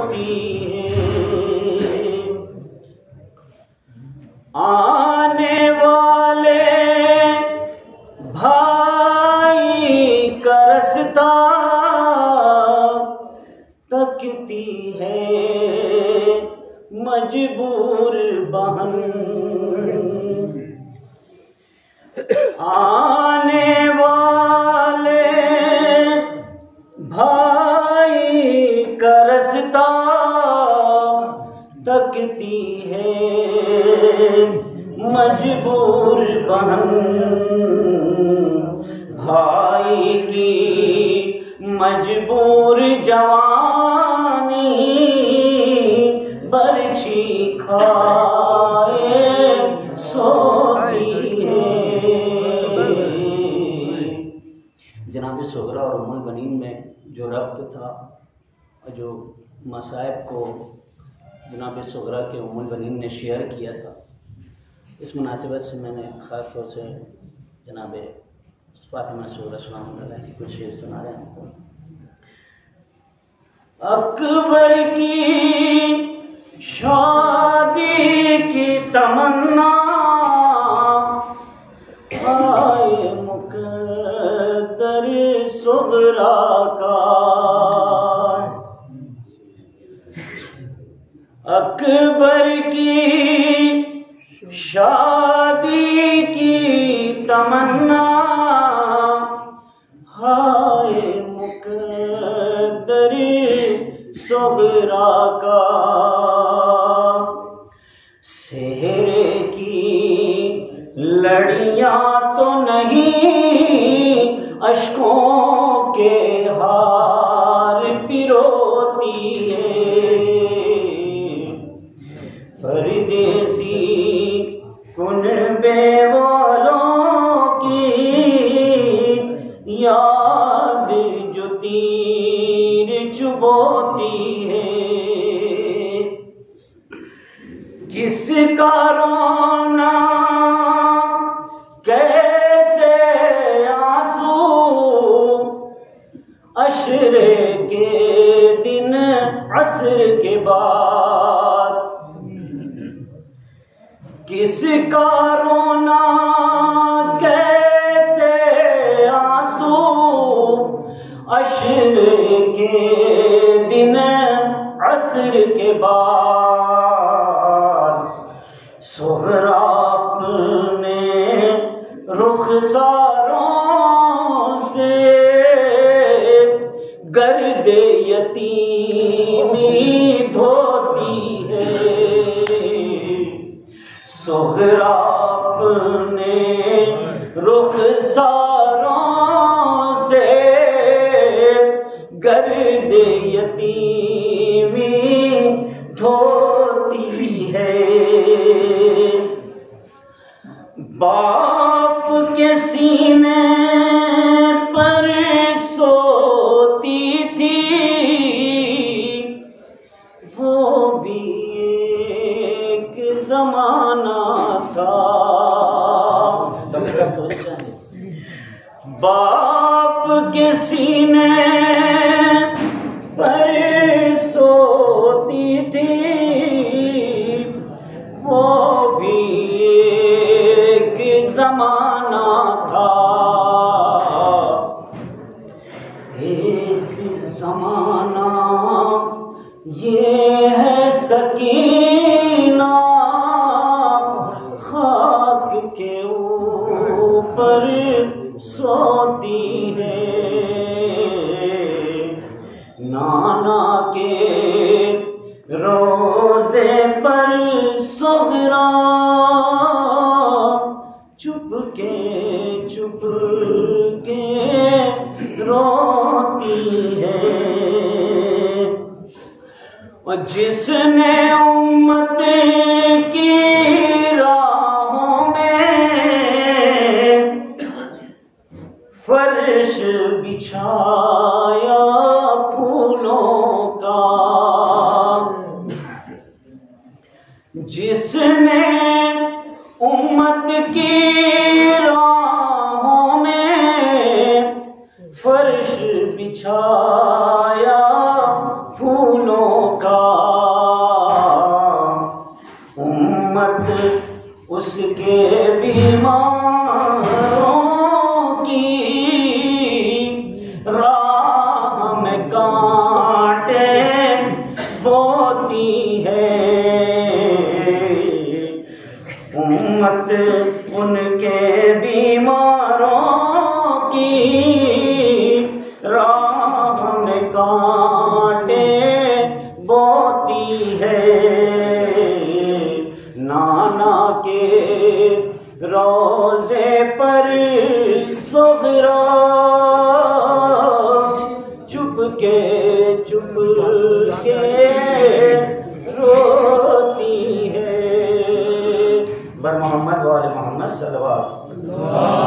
होती है। आने वाले भाई का रास्ता तकती है मजबूर बहन। आने वाले भाई का रास्ता तकती है मजबूर बहन। भाई की मजबूर जवानी बरछी खाए सोती है। जनाब सुगरा और उम्मुल बनीन में जो रब्त था, जो मसाइब को जनाब सुगरा के उम्मुल बनीन ने शेयर किया था, इस मुनासिबत से मैंने ख़ास तौर से जनाब फातिमा सुगरा सलाम की कुछ शेर सुना रहे हैं। अकबर की शादी की तमन्ना आए मुक़द्दर सुगरा का। अकबर की शादी की तमन्ना हाय मुक़द्दर सुगरा का। सेहरे की लड़ियां तो नहीं, अश्कों के हार पिरोती है। परदेसी कुनबे वालों की याद जो तीर चुभोती है। किसका रोना कैसे आंसू, अशरे के दिन असर के बाद। किसका रोना कैसे आंसू, अशर के दिन असर के बाद। सुगरा अपने रुखसारों से गर्दे यतीमी धोती है। सुगरा अपने रुखसारों से गर्दे यतीमी धोती है। बाप के सीने पर सोती थी, वो भी एक जमाना था। बाप के सीने पर सोती थी, वो भी एक जमाना था। एक जमाना ये है सकीना, खाक के ऊपर सोती है। नाना के रोजे पर सुगरा चुपके रोती है। और जिसने उम्मत की राहों में फर्श बिछाया फूलों का, जिसने उम्मत की राहों में फर्श बिछाया फूलों का, उसके बीमारों की राह में कांटे बोती है। उम्मत उनके बीमारों की राह में कांटे बोती है। नाना के रोज़े पर सुगरा चुप के रोती है। बर मोहम्मद वाले मोहम्मद सल्लल्लाहु अलैहि वसल्लम।